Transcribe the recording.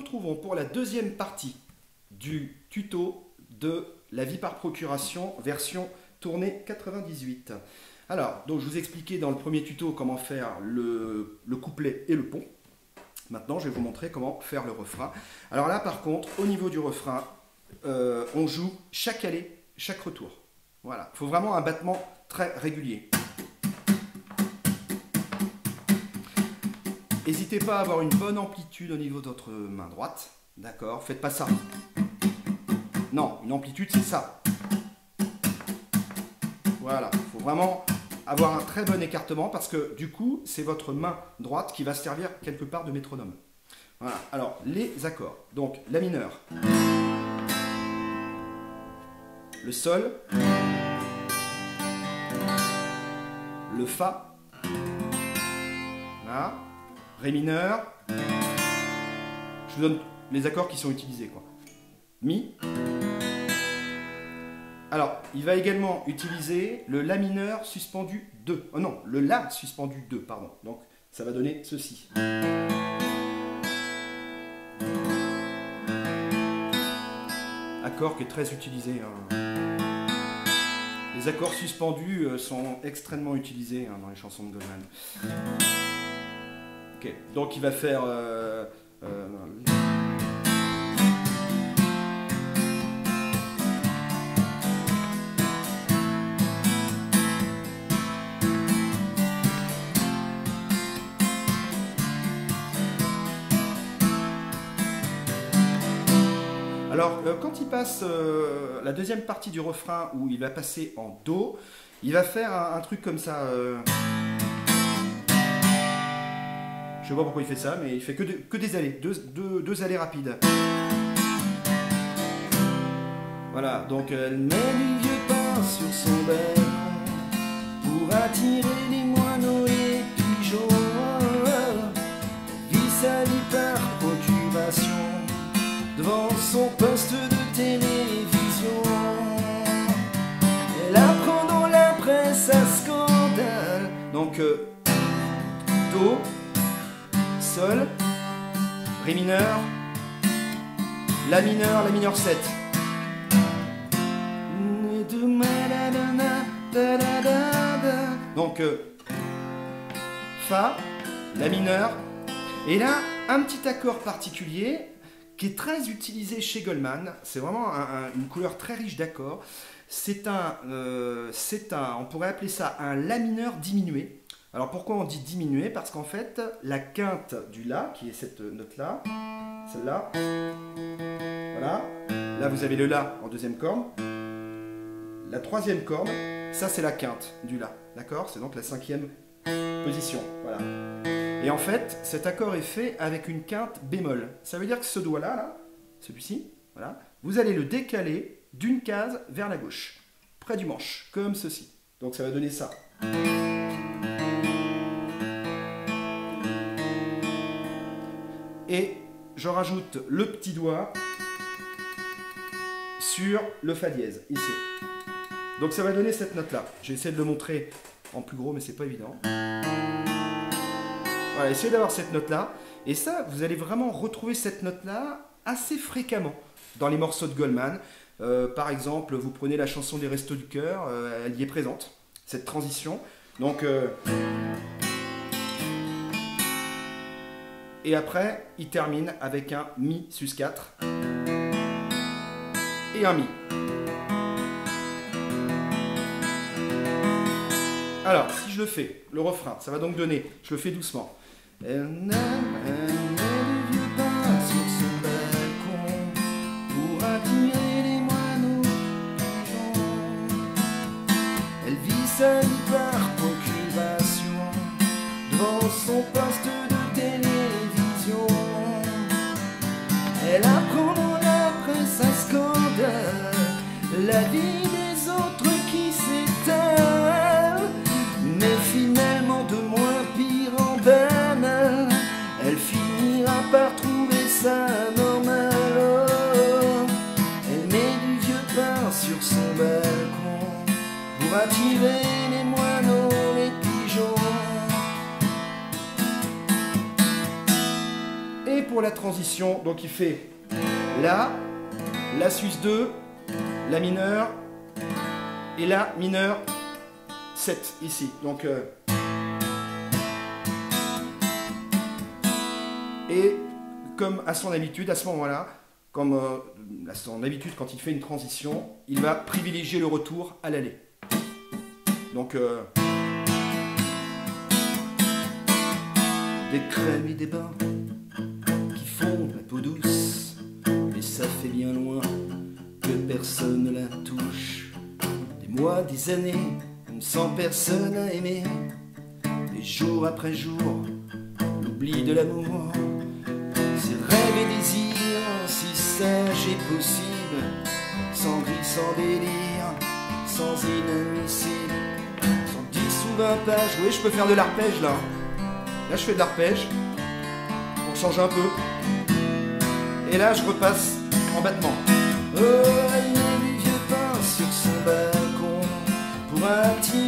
retrouvons pour la deuxième partie du tuto de la vie par procuration version tournée 98. Alors, donc je vous ai expliqué dans le premier tuto comment faire le couplet et le pont. Maintenant, je vais vous montrer comment faire le refrain. Alors là, par contre, au niveau du refrain, on joue chaque allée, chaque retour. Voilà, il faut vraiment un battement très régulier. N'hésitez pas à avoir une bonne amplitude au niveau de votre main droite. D'accord, faites pas ça. Non, une amplitude, c'est ça. Voilà, il faut vraiment avoir un très bon écartement parce que du coup, c'est votre main droite qui va servir quelque part de métronome. Voilà, alors les accords. Donc, la mineur, le sol, le fa, voilà, ré mineur. Je vous donne les accords qui sont utilisés, quoi. Mi. Alors, il va également utiliser le La mineur suspendu 2. Oh non, le La suspendu 2, pardon. Donc, ça va donner ceci. Accord qui est très utilisé. Les accords suspendus sont extrêmement utilisés dans les chansons de Goldman. Ok, donc il va faire... Alors, quand il passe la deuxième partie du refrain où il va passer en Do, il va faire un truc comme ça. Je sais pas pourquoi il fait ça, mais il fait que des allées, deux allées rapides. Voilà, donc elle met du vieux pain sur son balcon pour attirer les moineaux et les pigeons. Elle vit sa vie par procuration devant son poste de télévision. Elle apprend dans la presse à scandale. Donc, Do, Sol, Ré mineur, La mineur 7. Donc, Fa, La mineur. Et là, un petit accord particulier qui est très utilisé chez Goldman. C'est vraiment une couleur très riche d'accords. C'est on pourrait appeler ça un La mineur diminué. Alors pourquoi on dit diminué? Parce qu'en fait, la quinte du La, qui est cette note-là, celle-là, voilà, là vous avez le La en deuxième corde. La troisième corde, ça c'est la quinte du La, d'accord? C'est donc la cinquième position, voilà. Et en fait, cet accord est fait avec une quinte bémol. Ça veut dire que ce doigt-là, là, celui-ci, voilà, vous allez le décaler d'une case vers la gauche, près du manche, comme ceci. Donc ça va donner ça. Et je rajoute le petit doigt sur le Fa dièse, ici. Donc ça va donner cette note-là. J'ai essayé de le montrer en plus gros, mais c'est pas évident. Voilà, essayez d'avoir cette note-là. Et ça, vous allez vraiment retrouver cette note-là assez fréquemment dans les morceaux de Goldman. Par exemple, vous prenez la chanson des Restos du Cœur, elle y est présente, cette transition. Donc, et après, il termine avec un Mi sus 4 et un Mi. Alors, si je le fais, le refrain, ça va donc donner, je le fais doucement. Elle met du vieux pain sur son balcon pour attirer les moineaux pigeons. Elle vit sa vie par procuration devant son poste de télévision. Elle apprend dans la presse à scandale la vie des autres qui s'éteint, mais finalement de moins pire en banal, elle finira par trouver ça normal. Oh, elle met du vieux pain sur son balcon pour attirer les moineaux, les pigeons. la transition, donc il fait La, La sus 2, La mineur, et La mineur 7 ici. Donc, et comme à son habitude, à ce moment-là, comme à son habitude quand il fait une transition, il va privilégier le retour à l'aller. Donc, des crèmes et des bains qui font de la peau douce, et ça fait bien loin que personne ne la touche. Des mois, des années, sans personne à aimer, des jours après jour, l'oubli de l'amour, ces rêves et désirs, si sages et possibles, sans gris, sans délire, sans inadmissible, sans 10 ou 20 pages. Oui, je peux faire de l'arpège là. Là, je fais de l'arpège pour changer un peu. Et là, je repasse en battement. Oh, elle met du vieux pain sur son balcon pour un petit